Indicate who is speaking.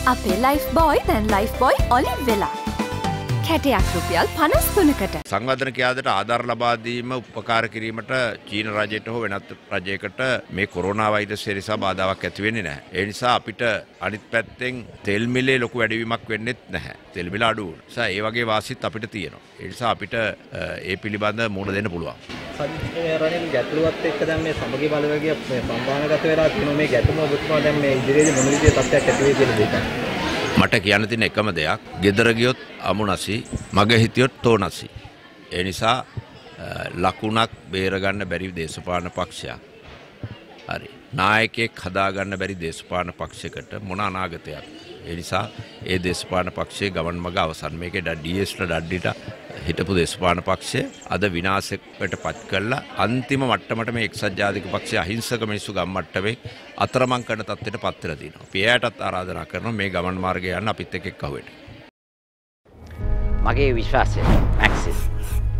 Speaker 1: අපේ Lifebuoy දැන් Lifebuoy olive වෙලා. කැටයක් රුපියල් 53කට.
Speaker 2: සංවර්ධන ක්‍රියාවට ආධාර ලබා දීම උපකාර කිරීමට චීන රජයට හෝ වෙනත් රජයකට මේ කොරෝනා වෛරසය නිසා බාධාවක් ඇති වෙන්නේ නැහැ. ඒ නිසා අපිට අනිත් පැත්තෙන් තෙල් මිලේ ලොකු වැඩිවීමක් වෙන්නෙත් නැහැ. තෙල් මිල අඩු වුණා. ඒ නිසා ඒ වගේ වාසිත් අපිට තියෙනවා. ඒ නිසා අපිට ඒ පිළිබඳ මුහුණ දෙන්න පුළුවන්.
Speaker 3: රනිල් ගැටලුවත් එක්ක දැන් මේ සමගි බලවේගය සම්බන්ධගත වෙලා තියෙන මේ ගැටුම ඔබතුමා දැන් මේ ඉදිරියේදී මොන විදිහේ තත්ත්වයක් ඇති වෙයි කියලා දෙන්න.
Speaker 2: මට කියන්න තියෙන එකම දෙයක් ගෙදර ගියොත් අමුණසි මග හිටියොත් තෝනසි. ඒ නිසා ලකුණක් බේරගන්න බැරි දේශපාලන පක්ෂයක්. හරි. නායකයෙක් හදාගන්න බැරි දේශපාලන පක්ෂයකට මොන අනාගතයක්. ඒ නිසා ඒ දේශපාලන පක්ෂයේ ගමන් මග අවසන්. මේකේ ඩීඑස්ට ඩඩ්ඩිට හිටපු දේශපාලන පක්ෂය අද විනාශයකට පත් කළා. අන්තිම මට්ටමට මේ එක්සත් ජාතික පක්ෂය අහිංසක මිනිස්සු ගම්මට්ටමේ අතරමං කරන තත්ත්වයට පත් වෙලා තියෙනවා. අපි එයාටත් ආරාධනා කරනවා මේ ගමන් මාර්ගය යන්න අපිත් එක්ක එක්ක අහුවෙන්න.
Speaker 4: මගේ විශ්වාසය මැක්සිස්